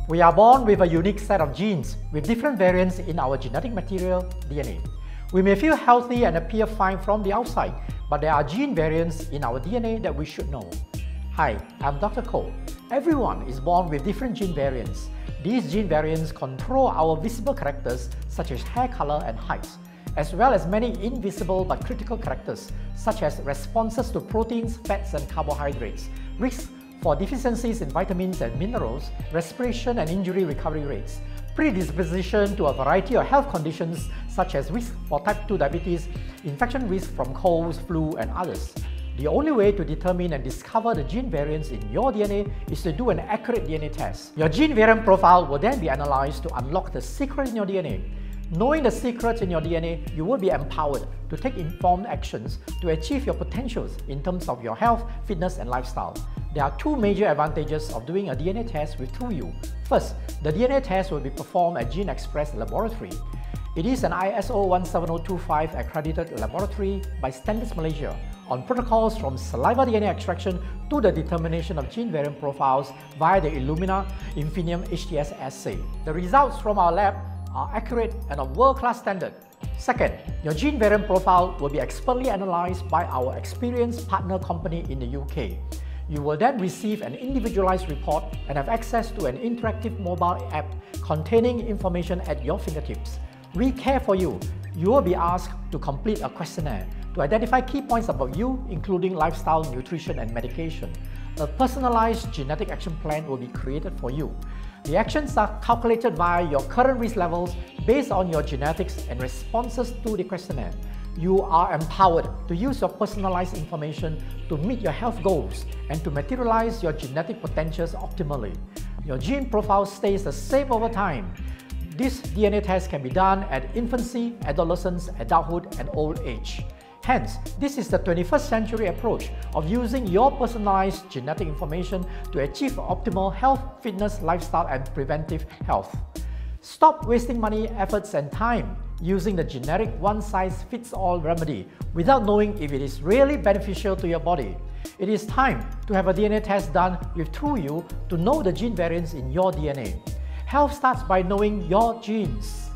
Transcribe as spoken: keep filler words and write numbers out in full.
We are born with a unique set of genes with different variants in our genetic material, D N A. We may feel healthy and appear fine from the outside, but there are gene variants in our D N A that we should know. Hi, I'm Doctor Koh. Everyone is born with different gene variants. These gene variants control our visible characters such as hair color and height, as well as many invisible but critical characters such as responses to proteins, fats and carbohydrates, risk for deficiencies in vitamins and minerals, respiration and injury recovery rates, predisposition to a variety of health conditions such as risk for type two diabetes, infection risk from colds, flu and others. The only way to determine and discover the gene variants in your D N A is to do an accurate D N A test. Your gene variant profile will then be analyzed to unlock the secret in your D N A. Knowing the secrets in your D N A, you will be empowered to take informed actions to achieve your potentials in terms of your health, fitness and lifestyle. There are two major advantages of doing a D N A test with TrueU. First, the D N A test will be performed at Gene Express Laboratory. It is an I S O one seven zero two five accredited laboratory by Standards Malaysia on protocols from saliva D N A extraction to the determination of gene variant profiles via the Illumina Infinium H T S assay. The results from our lab are accurate and of world-class standard. Second, your gene variant profile will be expertly analyzed by our experienced partner company in the U K. You will then receive an individualized report and have access to an interactive mobile app containing information at your fingertips. We care for you. You will be asked to complete a questionnaire to identify key points about you, including lifestyle, nutrition and medication. A personalized genetic action plan will be created for you. The actions are calculated via your current risk levels based on your genetics and responses to the questionnaire. You are empowered to use your personalized information to meet your health goals and to materialize your genetic potentials optimally. Your gene profile stays the same over time. This D N A test can be done at infancy, adolescence, adulthood and old age. Hence, this is the twenty-first century approach of using your personalized genetic information to achieve optimal health, fitness, lifestyle and preventive health. Stop wasting money, efforts and time using the generic one-size-fits-all remedy without knowing if it is really beneficial to your body. It is time to have a D N A test done with TrueU to know the gene variants in your D N A. Health starts by knowing your genes.